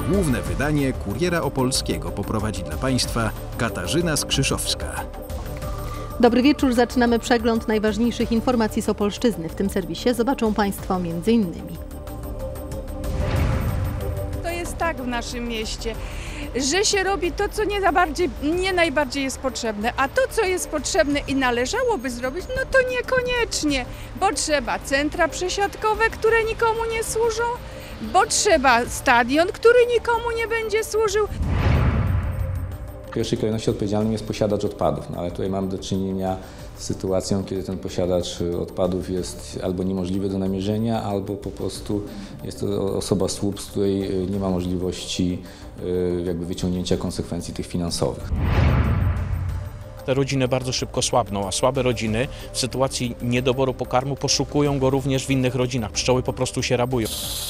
Główne wydanie Kuriera Opolskiego poprowadzi dla Państwa Katarzyna Skrzyszowska. Dobry wieczór, zaczynamy przegląd najważniejszych informacji z Opolszczyzny. W tym serwisie zobaczą Państwo m.in. To jest tak w naszym mieście, że się robi to, co nie najbardziej jest potrzebne, a to, co jest potrzebne i należałoby zrobić, no to niekoniecznie, bo trzeba centra przesiadkowe, które nikomu nie służą, bo trzeba stadion, który nikomu nie będzie służył. W pierwszej kolejności odpowiedzialnym jest posiadacz odpadów, ale tutaj mamy do czynienia z sytuacją, kiedy ten posiadacz odpadów jest albo niemożliwy do namierzenia, albo po prostu jest to osoba słup, z której nie ma możliwości wyciągnięcia konsekwencji tych finansowych. Te rodziny bardzo szybko słabną, a słabe rodziny w sytuacji niedoboru pokarmu poszukują go również w innych rodzinach. Pszczoły po prostu się rabują.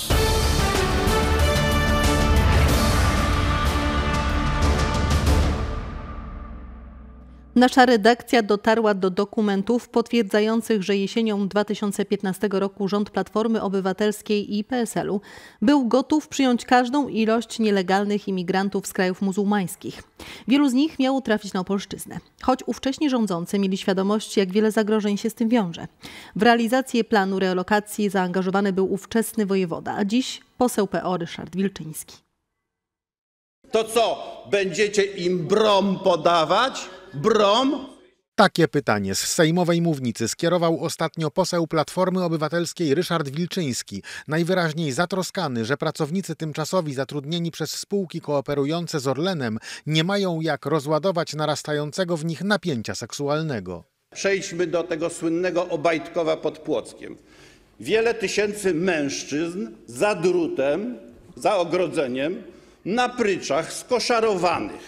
Nasza redakcja dotarła do dokumentów potwierdzających, że jesienią 2015 roku rząd Platformy Obywatelskiej i PSL-u był gotów przyjąć każdą ilość nielegalnych imigrantów z krajów muzułmańskich. Wielu z nich miało trafić na Opolszczyznę. Choć ówcześni rządzący mieli świadomość, jak wiele zagrożeń się z tym wiąże. W realizację planu relokacji zaangażowany był ówczesny wojewoda, a dziś poseł PO Ryszard Wilczyński. To co, będziecie im brom podawać? Brom? Takie pytanie z sejmowej mównicy skierował ostatnio poseł Platformy Obywatelskiej Ryszard Wilczyński, najwyraźniej zatroskany, że pracownicy tymczasowi zatrudnieni przez spółki kooperujące z Orlenem nie mają jak rozładować narastającego w nich napięcia seksualnego. Przejdźmy do tego słynnego Obajtkowa pod Płockiem. Wiele tysięcy mężczyzn za drutem, za ogrodzeniem, na pryczach skoszarowanych,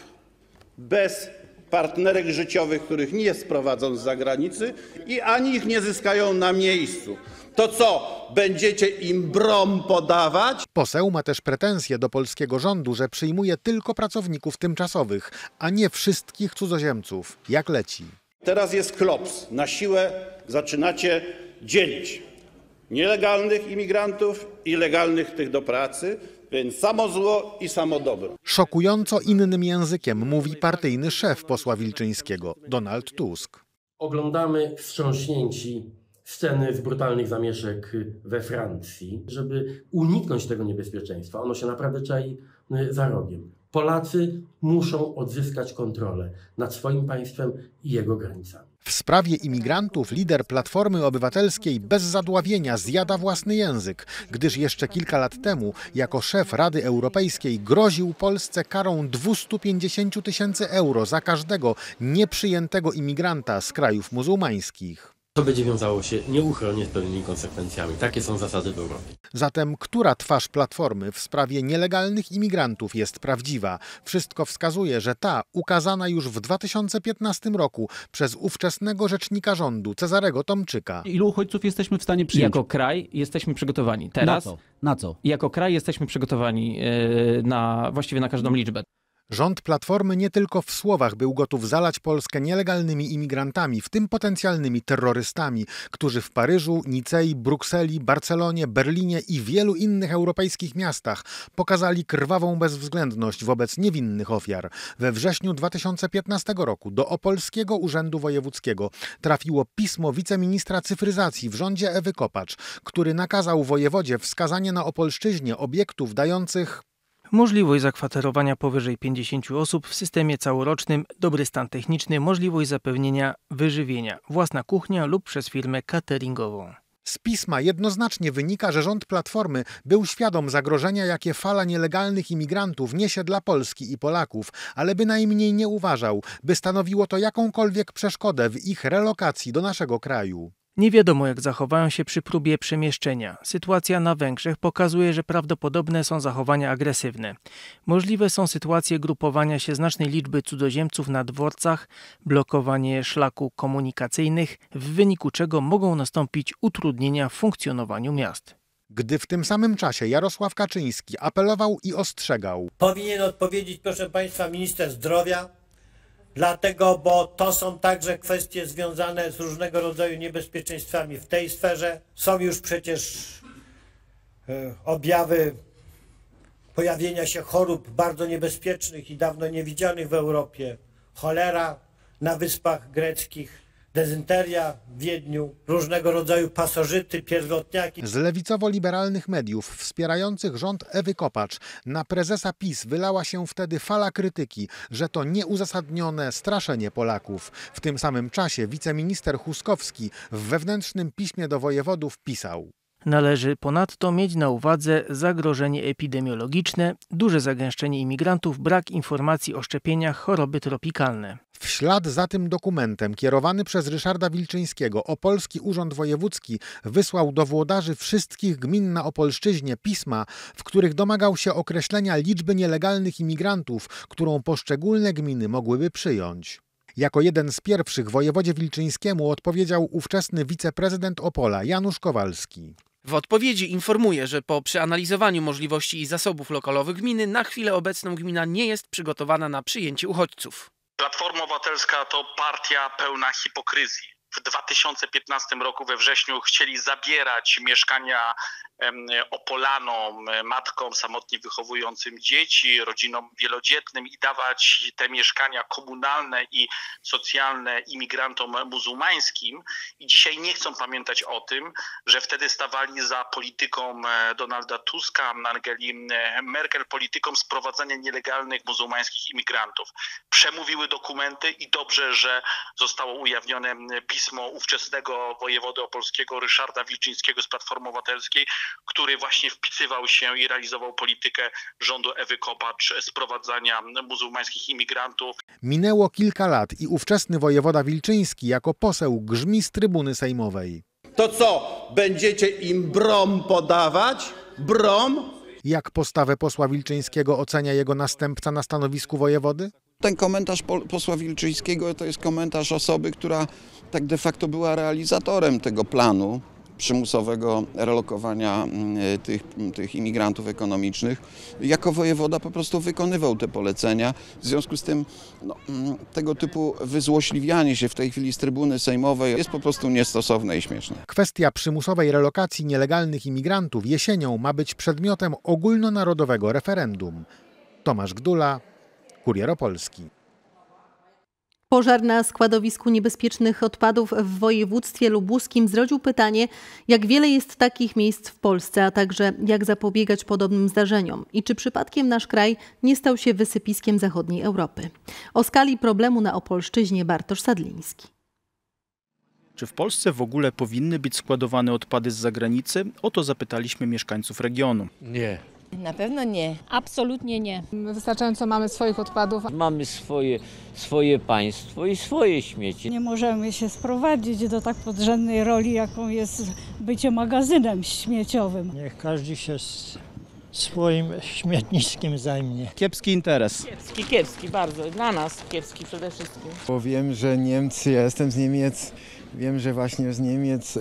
bez partnerek życiowych, których nie sprowadzą z zagranicy i ani ich nie zyskają na miejscu. To co, będziecie im brom podawać? Poseł ma też pretensje do polskiego rządu, że przyjmuje tylko pracowników tymczasowych, a nie wszystkich cudzoziemców. Jak leci? Teraz jest klops. Na siłę zaczynacie dzielić nielegalnych imigrantów i legalnych tych do pracy, więc samo zło i samo dobro. Szokująco innym językiem mówi partyjny szef posła Wilczyńskiego, Donald Tusk. Oglądamy wstrząśnięci sceny z brutalnych zamieszek we Francji, żeby uniknąć tego niebezpieczeństwa. Ono się naprawdę czai za rogiem. Polacy muszą odzyskać kontrolę nad swoim państwem i jego granicami. W sprawie imigrantów lider Platformy Obywatelskiej bez zadławienia zjada własny język, gdyż jeszcze kilka lat temu jako szef Rady Europejskiej groził Polsce karą 250 000 euro za każdego nieprzyjętego imigranta z krajów muzułmańskich. To będzie wiązało się nieuchronnie z pewnymi konsekwencjami. Takie są zasady w Europie. Zatem która twarz Platformy w sprawie nielegalnych imigrantów jest prawdziwa? Wszystko wskazuje, że ta ukazana już w 2015 roku przez ówczesnego rzecznika rządu Cezarego Tomczyka. Ilu uchodźców jesteśmy w stanie przyjąć? Jako kraj jesteśmy przygotowani. Teraz Na co? Jako kraj jesteśmy przygotowani właściwie na każdą liczbę. Rząd Platformy nie tylko w słowach był gotów zalać Polskę nielegalnymi imigrantami, w tym potencjalnymi terrorystami, którzy w Paryżu, Nicei, Brukseli, Barcelonie, Berlinie i wielu innych europejskich miastach pokazali krwawą bezwzględność wobec niewinnych ofiar. We wrześniu 2015 roku do Opolskiego Urzędu Wojewódzkiego trafiło pismo wiceministra cyfryzacji w rządzie Ewy Kopacz, który nakazał wojewodzie wskazanie na Opolszczyźnie obiektów dających możliwość zakwaterowania powyżej 50 osób w systemie całorocznym, dobry stan techniczny, możliwość zapewnienia wyżywienia, własna kuchnia lub przez firmę cateringową. Z pisma jednoznacznie wynika, że rząd Platformy był świadom zagrożenia, jakie fala nielegalnych imigrantów niesie dla Polski i Polaków, ale bynajmniej nie uważał, by stanowiło to jakąkolwiek przeszkodę w ich relokacji do naszego kraju. Nie wiadomo, jak zachowają się przy próbie przemieszczenia. Sytuacja na Węgrzech pokazuje, że prawdopodobne są zachowania agresywne. Możliwe są sytuacje grupowania się znacznej liczby cudzoziemców na dworcach, blokowanie szlaków komunikacyjnych, w wyniku czego mogą nastąpić utrudnienia w funkcjonowaniu miast. Gdy w tym samym czasie Jarosław Kaczyński apelował i ostrzegał. Powinien odpowiedzieć, proszę Państwa, minister zdrowia, dlatego, bo to są także kwestie związane z różnego rodzaju niebezpieczeństwami w tej sferze. Są już przecież objawy pojawienia się chorób bardzo niebezpiecznych i dawno niewidzianych w Europie. Cholera na Wyspach Greckich, dezynteria w Wiedniu, różnego rodzaju pasożyty, pierwotniaki. Z lewicowo-liberalnych mediów wspierających rząd Ewy Kopacz na prezesa PiS wylała się wtedy fala krytyki, że to nieuzasadnione straszenie Polaków. W tym samym czasie wiceminister Huskowski w wewnętrznym piśmie do wojewodów pisał: Należy ponadto mieć na uwadze zagrożenie epidemiologiczne, duże zagęszczenie imigrantów, brak informacji o szczepieniach, choroby tropikalne. W ślad za tym dokumentem kierowany przez Ryszarda Wilczyńskiego Opolski Urząd Wojewódzki wysłał do włodarzy wszystkich gmin na Opolszczyźnie pisma, w których domagał się określenia liczby nielegalnych imigrantów, którą poszczególne gminy mogłyby przyjąć. Jako jeden z pierwszych wojewodzie Wilczyńskiemu odpowiedział ówczesny wiceprezydent Opola Janusz Kowalski. W odpowiedzi informuje, że po przeanalizowaniu możliwości i zasobów lokalowych gminy na chwilę obecną gmina nie jest przygotowana na przyjęcie uchodźców. Platforma Obywatelska to partia pełna hipokryzji. W 2015 roku we wrześniu chcieli zabierać mieszkania Opolanom, matkom samotnie wychowującym dzieci, rodzinom wielodzietnym i dawać te mieszkania komunalne i socjalne imigrantom muzułmańskim. I dzisiaj nie chcą pamiętać o tym, że wtedy stawali za polityką Donalda Tuska, Angeli Merkel, polityką sprowadzania nielegalnych muzułmańskich imigrantów. Przemówiły dokumenty i dobrze, że zostało ujawnione pismo ówczesnego wojewody opolskiego Ryszarda Wilczyńskiego z Platformy Obywatelskiej, który właśnie wpisywał się i realizował politykę rządu Ewy Kopacz sprowadzania muzułmańskich imigrantów. Minęło kilka lat i ówczesny wojewoda Wilczyński jako poseł grzmi z trybuny sejmowej. To co, będziecie im brom podawać? Brom? Jak postawę posła Wilczyńskiego ocenia jego następca na stanowisku wojewody? Ten komentarz posła Wilczyńskiego to jest komentarz osoby, która tak de facto była realizatorem tego planu przymusowego relokowania tych imigrantów ekonomicznych. Jako wojewoda po prostu wykonywał te polecenia. W związku z tym tego typu wyzłośliwianie się w tej chwili z trybuny sejmowej jest po prostu niestosowne i śmieszne. Kwestia przymusowej relokacji nielegalnych imigrantów jesienią ma być przedmiotem ogólnonarodowego referendum. Tomasz Gdula, Kurier Opolski. Pożar na składowisku niebezpiecznych odpadów w województwie lubuskim zrodził pytanie, jak wiele jest takich miejsc w Polsce, a także jak zapobiegać podobnym zdarzeniom i czy przypadkiem nasz kraj nie stał się wysypiskiem zachodniej Europy. O skali problemu na Opolszczyźnie Bartosz Sadliński. Czy w Polsce w ogóle powinny być składowane odpady z zagranicy? O to zapytaliśmy mieszkańców regionu. Nie. Na pewno nie. Absolutnie nie. Wystarczająco mamy swoich odpadów. Mamy swoje państwo i swoje śmieci. Nie możemy się sprowadzić do tak podrzędnej roli, jaką jest bycie magazynem śmieciowym. Niech każdy się swoim śmietniskiem zajmie. Kiepski interes. Kiepski bardzo. Dla nas kiepski przede wszystkim. Bo wiem, że Niemcy, ja jestem z Niemiec, wiem, że właśnie z Niemiec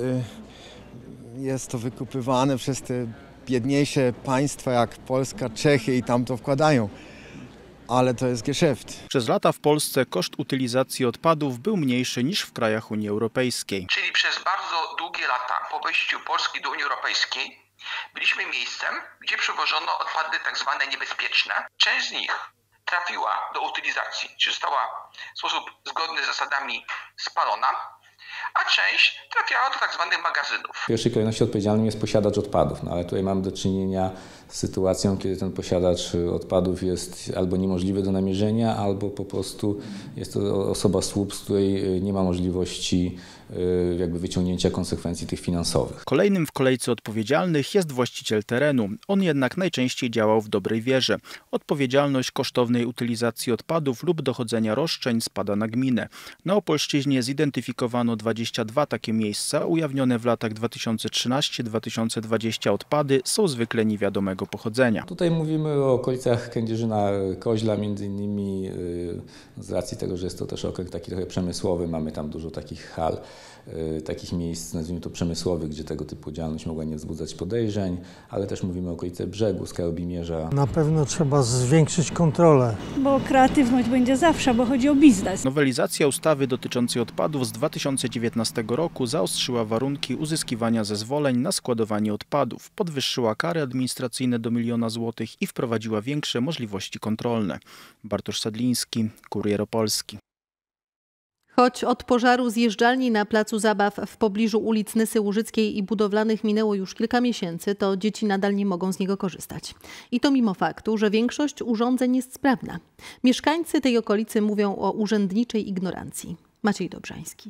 jest to wykupywane przez te biedniejsze państwa jak Polska, Czechy i tam to wkładają. Ale to jest geszeft. Przez lata w Polsce koszt utylizacji odpadów był mniejszy niż w krajach Unii Europejskiej. Czyli przez bardzo długie lata po wejściu Polski do Unii Europejskiej byliśmy miejscem, gdzie przywożono odpady tak zwane niebezpieczne. Część z nich trafiła do utylizacji, czy została w sposób zgodny z zasadami spalona, a część trafiała do tak zwanych magazynów. W pierwszej kolejności odpowiedzialnym jest posiadacz odpadów, ale tutaj mamy do czynienia z sytuacją, kiedy ten posiadacz odpadów jest albo niemożliwy do namierzenia, albo po prostu jest to osoba słup, z której nie ma możliwości jakby wyciągnięcia konsekwencji tych finansowych. Kolejnym w kolejce odpowiedzialnych jest właściciel terenu. On jednak najczęściej działał w dobrej wierze. Odpowiedzialność kosztownej utylizacji odpadów lub dochodzenia roszczeń spada na gminę. Na Opolszczyźnie zidentyfikowano 22 takie miejsca. Ujawnione w latach 2013-2020 odpady są zwykle niewiadomego pochodzenia. Tutaj mówimy o okolicach Kędzierzyna-Koźla, między innymi z racji tego, że jest to też okręg taki trochę przemysłowy. Mamy tam dużo takich hal, takich miejsc, nazwijmy to przemysłowych, gdzie tego typu działalność mogła nie wzbudzać podejrzeń, ale też mówimy o okolicy Brzegu, Skarbimierza. Na pewno trzeba zwiększyć kontrolę. Bo kreatywność będzie zawsze, bo chodzi o biznes. Nowelizacja ustawy dotyczącej odpadów z 2019 roku zaostrzyła warunki uzyskiwania zezwoleń na składowanie odpadów, podwyższyła kary administracyjne inwestycyjne do 1 000 000 złotych i wprowadziła większe możliwości kontrolne. Bartosz Sadliński, Kurier Opolski. Choć od pożaru zjeżdżalni na placu zabaw w pobliżu ulic Nysy Łużyckiej i Budowlanych minęło już kilka miesięcy, to dzieci nadal nie mogą z niego korzystać. I to mimo faktu, że większość urządzeń jest sprawna. Mieszkańcy tej okolicy mówią o urzędniczej ignorancji. Maciej Dobrzański.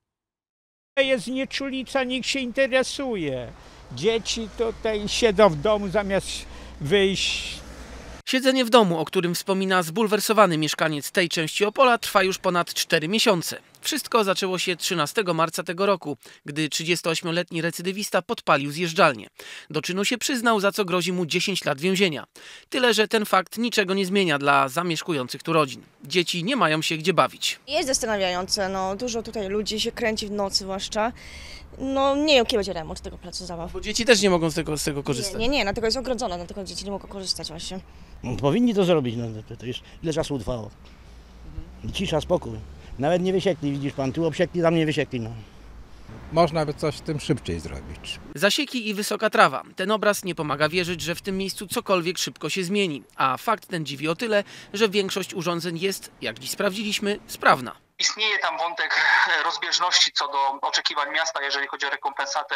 Jest nieczulica, nikt się interesuje. Dzieci tutaj siedzą w domu zamiast wyjść. Siedzenie w domu, o którym wspomina zbulwersowany mieszkaniec tej części Opola, trwa już ponad 4 miesiące. Wszystko zaczęło się 13 marca tego roku, gdy 38-letni recydywista podpalił zjeżdżalnię. Do czynu się przyznał, za co grozi mu 10 lat więzienia. Tyle, że ten fakt niczego nie zmienia dla zamieszkujących tu rodzin. Dzieci nie mają się gdzie bawić. Jest zastanawiające, dużo tutaj ludzi się kręci w nocy zwłaszcza. Nie wiem, kiedy będzie remont tego placu zabaw. Bo dzieci też nie mogą z tego korzystać. Nie, dlatego jest ogrodzone, dlatego dzieci nie mogą korzystać właśnie. Powinni to zrobić, to już ile czasu trwało. Cisza, spokój. Nawet nie wysiekli, widzisz pan, tu obsiekli, tam nie wysiekli. Można by coś z tym szybciej zrobić. Zasieki i wysoka trawa. Ten obraz nie pomaga wierzyć, że w tym miejscu cokolwiek szybko się zmieni. A fakt ten dziwi o tyle, że większość urządzeń jest, jak dziś sprawdziliśmy, sprawna. Istnieje tam wątek rozbieżności co do oczekiwań miasta, jeżeli chodzi o rekompensatę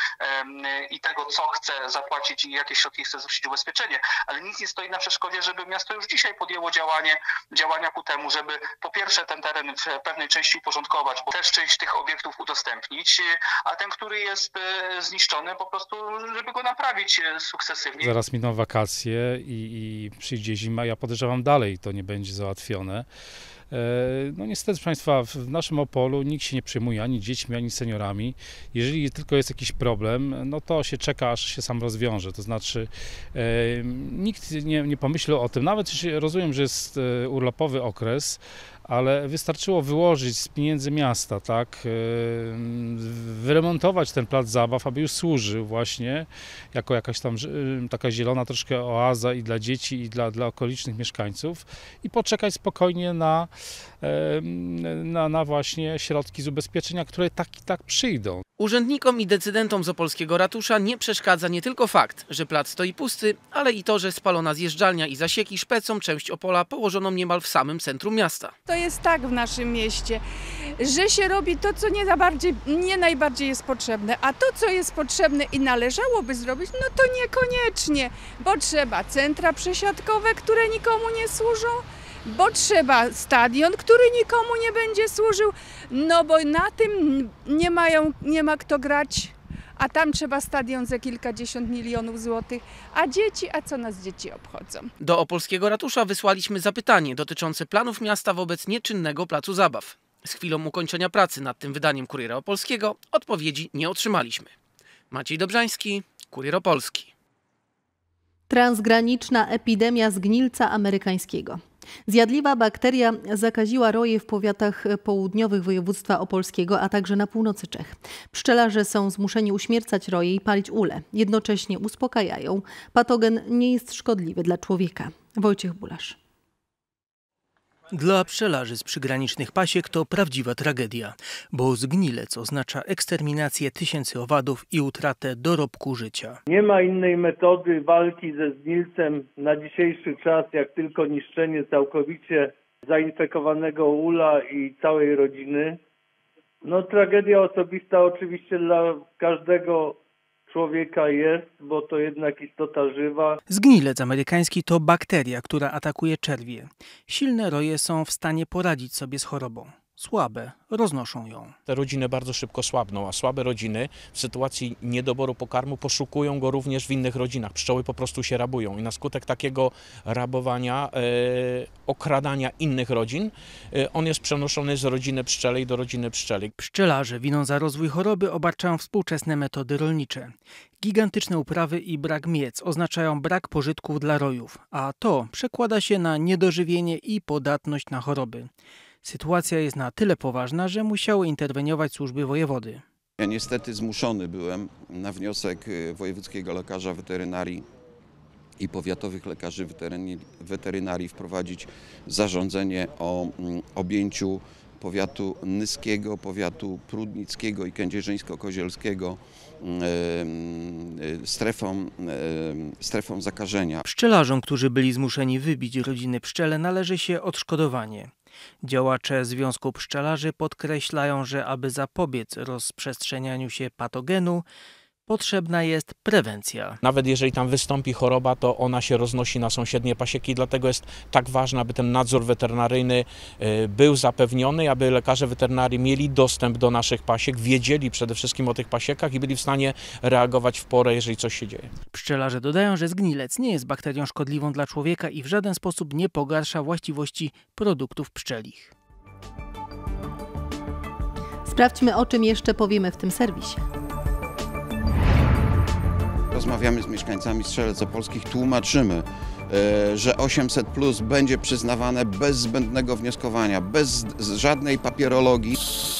i tego, co chce zapłacić i jakie środki chce zwrócić ubezpieczenie, ale nic nie stoi na przeszkodzie, żeby miasto już dzisiaj podjęło działania ku temu, żeby po pierwsze ten teren w pewnej części uporządkować, bo też część tych obiektów udostępnić, a ten, który jest zniszczony, po prostu, żeby go naprawić sukcesywnie. Zaraz miną wakacje i przyjdzie zima, ja podejrzewam dalej to nie będzie załatwione. Niestety, proszę Państwa, w naszym Opolu nikt się nie przejmuje ani dziećmi, ani seniorami. Jeżeli tylko jest jakiś problem, to się czeka, aż się sam rozwiąże. To znaczy nikt nie pomyślał o tym. Nawet jeśli rozumiem, że jest urlopowy okres, ale wystarczyło wyłożyć z pieniędzy miasta, tak, wyremontować ten plac zabaw, aby już służył właśnie jako jakaś tam taka zielona troszkę oaza i dla dzieci, i dla okolicznych mieszkańców i poczekać spokojnie na właśnie środki z ubezpieczenia, które tak przyjdą. Urzędnikom i decydentom z opolskiego ratusza nie przeszkadza nie tylko fakt, że plac stoi pusty, ale i to, że spalona zjeżdżalnia i zasieki szpecą część Opola położoną niemal w samym centrum miasta. To jest tak w naszym mieście, że się robi to, co nie najbardziej jest potrzebne, a to, co jest potrzebne i należałoby zrobić, to niekoniecznie, bo trzeba centra przesiadkowe, które nikomu nie służą, bo trzeba stadion, który nikomu nie będzie służył, bo na tym nie ma kto grać, a tam trzeba stadion za kilkadziesiąt milionów złotych, a co nas dzieci obchodzą? Do opolskiego ratusza wysłaliśmy zapytanie dotyczące planów miasta wobec nieczynnego placu zabaw. Z chwilą ukończenia pracy nad tym wydaniem Kuriera Opolskiego odpowiedzi nie otrzymaliśmy. Maciej Dobrzański, Kurier Opolski. Transgraniczna epidemia zgnilca amerykańskiego. Zjadliwa bakteria zakaziła roje w powiatach południowych województwa opolskiego, a także na północy Czech. Pszczelarze są zmuszeni uśmiercać roje i palić ule. Jednocześnie uspokajają. Patogen nie jest szkodliwy dla człowieka. Wojciech Bulasz. Dla pszczelarzy z przygranicznych pasiek to prawdziwa tragedia, bo zgnilec oznacza eksterminację tysięcy owadów i utratę dorobku życia. Nie ma innej metody walki ze zgnilcem na dzisiejszy czas, jak tylko niszczenie całkowicie zainfekowanego ula i całej rodziny. Tragedia osobista oczywiście dla każdego człowieka jest, bo to jednak istota żywa. Zgnilec amerykański to bakteria, która atakuje czerwie. Silne roje są w stanie poradzić sobie z chorobą. Słabe roznoszą ją. Te rodziny bardzo szybko słabną, a słabe rodziny w sytuacji niedoboru pokarmu poszukują go również w innych rodzinach. Pszczoły po prostu się rabują i na skutek takiego rabowania, okradania innych rodzin, on jest przenoszony z rodziny pszczelej do rodziny pszczeli. Pszczelarze winą za rozwój choroby obarczają współczesne metody rolnicze. Gigantyczne uprawy i brak miec oznaczają brak pożytków dla rojów, a to przekłada się na niedożywienie i podatność na choroby. Sytuacja jest na tyle poważna, że musiały interweniować służby wojewody. Ja niestety zmuszony byłem na wniosek wojewódzkiego lekarza weterynarii i powiatowych lekarzy weterynarii wprowadzić zarządzenie o objęciu powiatu nyskiego, powiatu prudnickiego i kędzierzyńsko-kozielskiego strefą zakażenia. Pszczelarzom, którzy byli zmuszeni wybić rodziny pszczele, należy się odszkodowanie. Działacze Związku Pszczelarzy podkreślają, że aby zapobiec rozprzestrzenianiu się patogenu, potrzebna jest prewencja. Nawet jeżeli tam wystąpi choroba, to ona się roznosi na sąsiednie pasieki, dlatego jest tak ważne, aby ten nadzór weterynaryjny był zapewniony, aby lekarze weterynarii mieli dostęp do naszych pasiek, wiedzieli przede wszystkim o tych pasiekach i byli w stanie reagować w porę, jeżeli coś się dzieje. Pszczelarze dodają, że zgnilec nie jest bakterią szkodliwą dla człowieka i w żaden sposób nie pogarsza właściwości produktów pszczelich. Sprawdźmy, o czym jeszcze powiemy w tym serwisie. Rozmawiamy z mieszkańcami Strzelec Opolskich, tłumaczymy, że 800+ będzie przyznawane bez zbędnego wnioskowania, bez żadnej papierologii.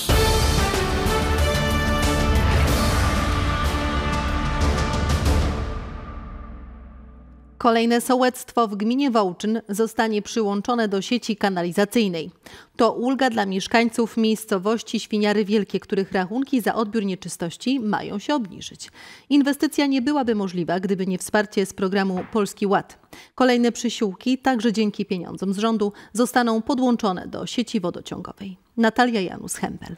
Kolejne sołectwo w gminie Wołczyn zostanie przyłączone do sieci kanalizacyjnej. To ulga dla mieszkańców miejscowości Świniary Wielkie, których rachunki za odbiór nieczystości mają się obniżyć. Inwestycja nie byłaby możliwa, gdyby nie wsparcie z programu Polski Ład. Kolejne przysiłki, także dzięki pieniądzom z rządu, zostaną podłączone do sieci wodociągowej. Natalia Janus-Hempel.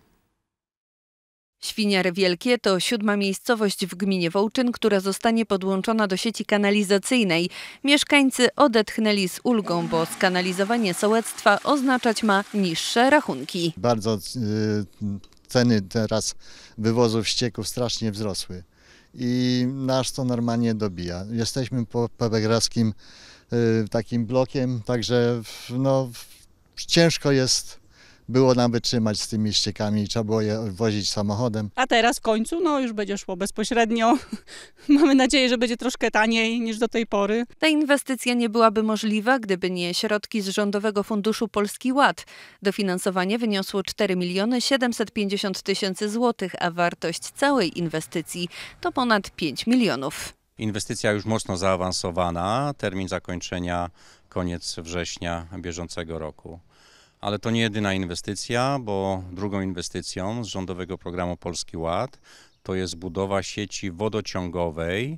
Świniary Wielkie to 7. miejscowość w gminie Wołczyn, która zostanie podłączona do sieci kanalizacyjnej. Mieszkańcy odetchnęli z ulgą, bo skanalizowanie sołectwa oznaczać ma niższe rachunki. Bardzo ceny teraz wywozów ścieków strasznie wzrosły i nas to normalnie dobija. Jesteśmy po Pewegraskim takim blokiem, także no, ciężko było nam wytrzymać z tymi ściekami, trzeba było je wozić samochodem. A teraz w końcu już będzie szło bezpośrednio. Mamy nadzieję, że będzie troszkę taniej niż do tej pory. Ta inwestycja nie byłaby możliwa, gdyby nie środki z Rządowego Funduszu Polski Ład. Dofinansowanie wyniosło 4 750 000 złotych, a wartość całej inwestycji to ponad 5 milionów. Inwestycja już mocno zaawansowana, termin zakończenia koniec września bieżącego roku. Ale to nie jedyna inwestycja, bo drugą inwestycją z Rządowego Programu Polski Ład to jest budowa sieci wodociągowej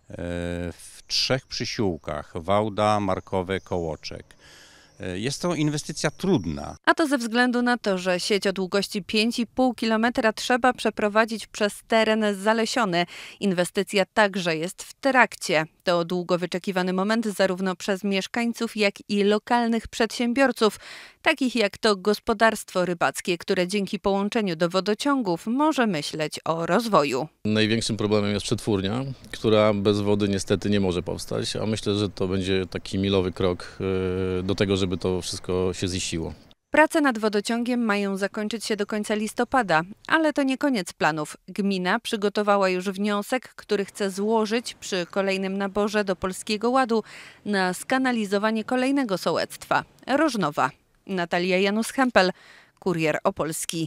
w 3 przysiółkach: Wałda, Markowe, Kołoczek. Jest to inwestycja trudna. A to ze względu na to, że sieć o długości 5,5 km trzeba przeprowadzić przez teren zalesiony. Inwestycja także jest w trakcie. To długo wyczekiwany moment zarówno przez mieszkańców, jak i lokalnych przedsiębiorców, takich jak to gospodarstwo rybackie, które dzięki połączeniu do wodociągów może myśleć o rozwoju. Największym problemem jest przetwórnia, która bez wody niestety nie może powstać, a myślę, że to będzie taki milowy krok do tego, żeby to wszystko się ziściło. Prace nad wodociągiem mają zakończyć się do końca listopada, ale to nie koniec planów. Gmina przygotowała już wniosek, który chce złożyć przy kolejnym naborze do Polskiego Ładu na skanalizowanie kolejnego sołectwa – Rożnowa. Natalia Janus-Hempel, Kurier Opolski.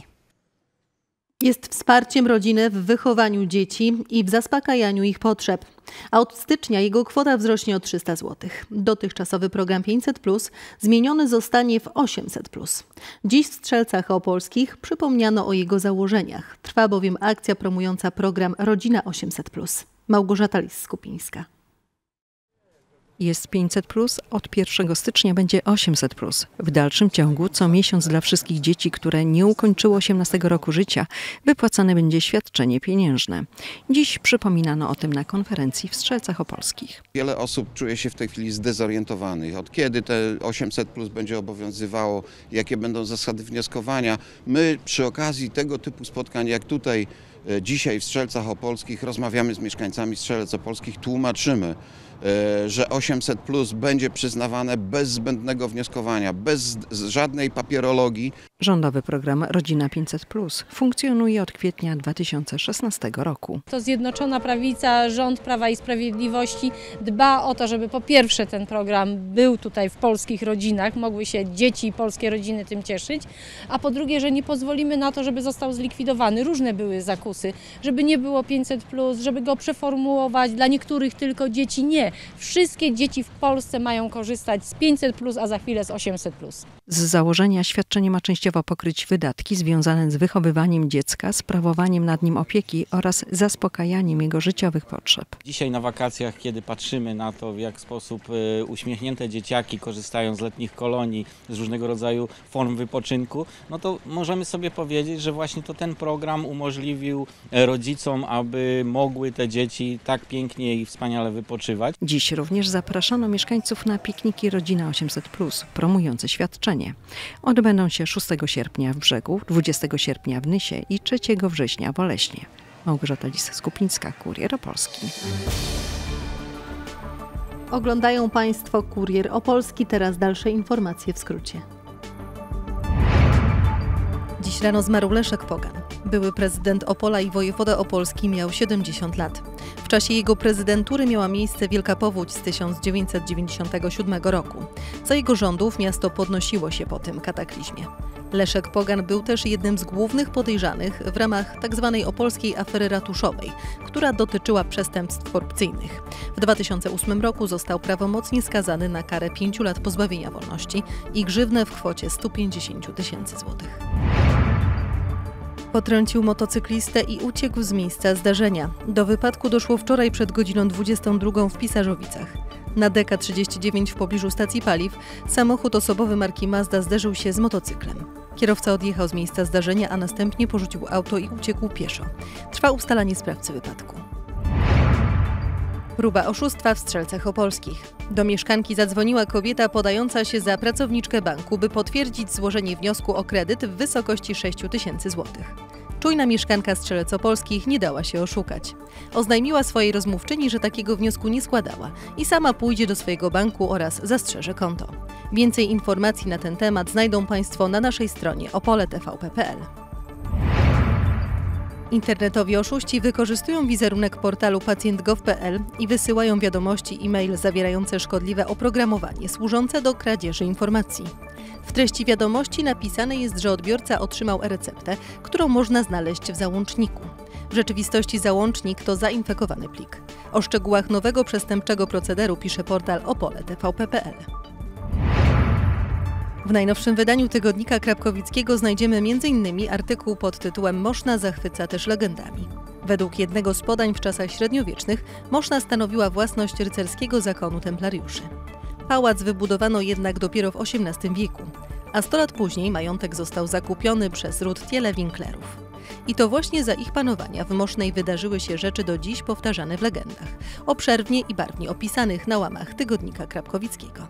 Jest wsparciem rodziny w wychowaniu dzieci i w zaspokajaniu ich potrzeb. A od stycznia jego kwota wzrośnie o 300 zł. Dotychczasowy program 500+ zmieniony zostanie w 800+. Dziś w Strzelcach Opolskich przypomniano o jego założeniach. Trwa bowiem akcja promująca program Rodzina 800+. Małgorzata Lis-Skupińska. Jest 500+, od 1 stycznia będzie 800+. W dalszym ciągu co miesiąc dla wszystkich dzieci, które nie ukończyły 18 roku życia, wypłacane będzie świadczenie pieniężne. Dziś przypominano o tym na konferencji w Strzelcach Opolskich. Wiele osób czuje się w tej chwili zdezorientowanych. Od kiedy te 800+ będzie obowiązywało, jakie będą zasady wnioskowania. My przy okazji tego typu spotkań jak tutaj dzisiaj w Strzelcach Opolskich rozmawiamy z mieszkańcami Strzelec Opolskich, tłumaczymy, że 800+ będzie przyznawane bez zbędnego wnioskowania, bez żadnej papierologii. Rządowy program Rodzina 500+ funkcjonuje od kwietnia 2016 roku. To Zjednoczona Prawica, rząd Prawa i Sprawiedliwości dba o to, żeby po pierwsze ten program był tutaj w polskich rodzinach, mogły się dzieci i polskie rodziny tym cieszyć, a po drugie, że nie pozwolimy na to, żeby został zlikwidowany. Różne były zakusy, żeby nie było 500+, żeby go przeformułować, dla niektórych tylko dzieci nie. Wszystkie dzieci w Polsce mają korzystać z 500+, a za chwilę z 800+. Z założenia świadczenie ma częściowo częściowo pokryć wydatki związane z wychowywaniem dziecka, sprawowaniem nad nim opieki oraz zaspokajaniem jego życiowych potrzeb. Dzisiaj na wakacjach, kiedy patrzymy na to, w jak sposób uśmiechnięte dzieciaki korzystają z letnich kolonii, z różnego rodzaju form wypoczynku, no to możemy sobie powiedzieć, że właśnie to ten program umożliwił rodzicom, aby mogły te dzieci tak pięknie i wspaniale wypoczywać. Dziś również zapraszano mieszkańców na pikniki Rodzina 800+, promujące świadczenie. Odbędą się 6 sierpnia w Brzegu, 20 sierpnia w Nysie i 3 września w Oleśnie. Małgorzata Lis-Skupińska, Kurier Opolski. Oglądają Państwo Kurier Opolski. Teraz dalsze informacje w skrócie. Dziś rano zmarł Leszek Pogan. Były prezydent Opola i wojewoda opolski, miał 70 lat. W czasie jego prezydentury miała miejsce wielka powódź z 1997 roku. Za jego rządów miasto podnosiło się po tym kataklizmie. Leszek Pogan był też jednym z głównych podejrzanych w ramach tzw. opolskiej afery ratuszowej, która dotyczyła przestępstw korupcyjnych. W 2008 roku został prawomocnie skazany na karę 5 lat pozbawienia wolności i grzywnę w kwocie 150 000 złotych. Potrącił motocyklistę i uciekł z miejsca zdarzenia. Do wypadku doszło wczoraj przed godziną 22 w Pisarzowicach. Na DK39 w pobliżu stacji paliw samochód osobowy marki Mazda zderzył się z motocyklem. Kierowca odjechał z miejsca zdarzenia, a następnie porzucił auto i uciekł pieszo. Trwa ustalanie sprawcy wypadku. Próba oszustwa w Strzelcach Opolskich. Do mieszkanki zadzwoniła kobieta podająca się za pracowniczkę banku, by potwierdzić złożenie wniosku o kredyt w wysokości 6 000 złotych. Czujna mieszkanka Strzelec Opolskich nie dała się oszukać. Oznajmiła swojej rozmówczyni, że takiego wniosku nie składała i sama pójdzie do swojego banku oraz zastrzeże konto. Więcej informacji na ten temat znajdą Państwo na naszej stronie opoletvp.pl. Internetowi oszuści wykorzystują wizerunek portalu pacjent.gov.pl i wysyłają wiadomości e-mail zawierające szkodliwe oprogramowanie służące do kradzieży informacji. W treści wiadomości napisane jest, że odbiorca otrzymał e-receptę, którą można znaleźć w załączniku. W rzeczywistości załącznik to zainfekowany plik. O szczegółach nowego przestępczego procederu pisze portal opoletvp.pl. W najnowszym wydaniu tygodnika Krapkowickiego znajdziemy m.in. artykuł pod tytułem Moszna zachwyca też legendami. Według jednego z podań w czasach średniowiecznych Moszna stanowiła własność rycerskiego zakonu templariuszy. Pałac wybudowano jednak dopiero w XVIII wieku, a 100 lat później majątek został zakupiony przez ród Thiele-Winklerów. I to właśnie za ich panowania w Mosznej wydarzyły się rzeczy do dziś powtarzane w legendach, obszernie i barwnie opisanych na łamach tygodnika Krapkowickiego.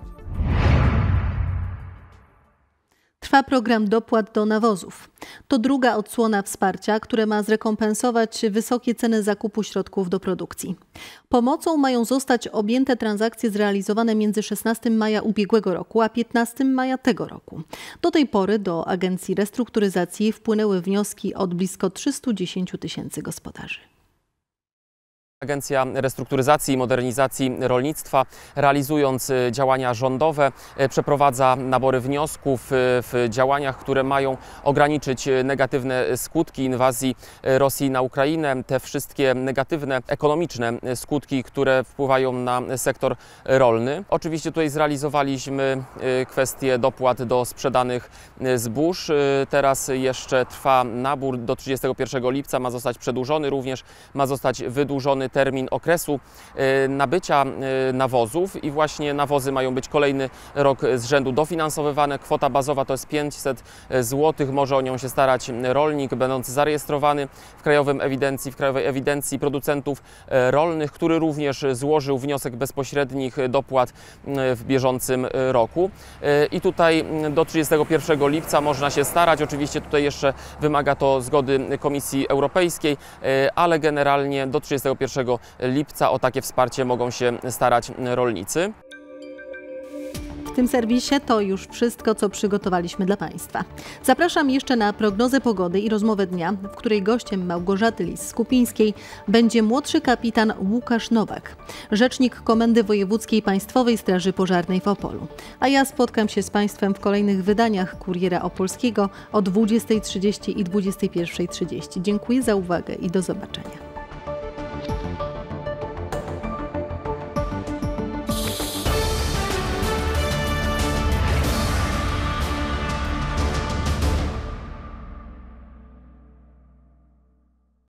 Trwa program dopłat do nawozów. To druga odsłona wsparcia, które ma zrekompensować wysokie ceny zakupu środków do produkcji. Pomocą mają zostać objęte transakcje zrealizowane między 16 maja ubiegłego roku a 15 maja tego roku. Do tej pory do Agencji Restrukturyzacji wpłynęły wnioski od blisko 310 000 gospodarzy. Agencja Restrukturyzacji i Modernizacji Rolnictwa, realizując działania rządowe, przeprowadza nabory wniosków w działaniach, które mają ograniczyć negatywne skutki inwazji Rosji na Ukrainę, te wszystkie negatywne ekonomiczne skutki, które wpływają na sektor rolny. Oczywiście tutaj zrealizowaliśmy kwestię dopłat do sprzedanych zbóż. Teraz jeszcze trwa nabór do 31 lipca, ma zostać przedłużony również, ma zostać wydłużony termin okresu nabycia nawozów i właśnie nawozy mają być kolejny rok z rzędu dofinansowywane. Kwota bazowa to jest 500 zł. Może o nią się starać rolnik będący zarejestrowany w Krajowej Ewidencji Producentów Rolnych, który również złożył wniosek bezpośrednich dopłat w bieżącym roku. I tutaj do 31 lipca można się starać. Oczywiście tutaj jeszcze wymaga to zgody Komisji Europejskiej, ale generalnie do 31 lipca o takie wsparcie mogą się starać rolnicy. W tym serwisie to już wszystko, co przygotowaliśmy dla Państwa. Zapraszam jeszcze na prognozę pogody i rozmowę dnia, w której gościem Małgorzaty Lis-Skupińskiej będzie młodszy kapitan Łukasz Nowak, rzecznik Komendy Wojewódzkiej Państwowej Straży Pożarnej w Opolu. A ja spotkam się z Państwem w kolejnych wydaniach Kuriera Opolskiego o 20:30 i 21:30. Dziękuję za uwagę i do zobaczenia.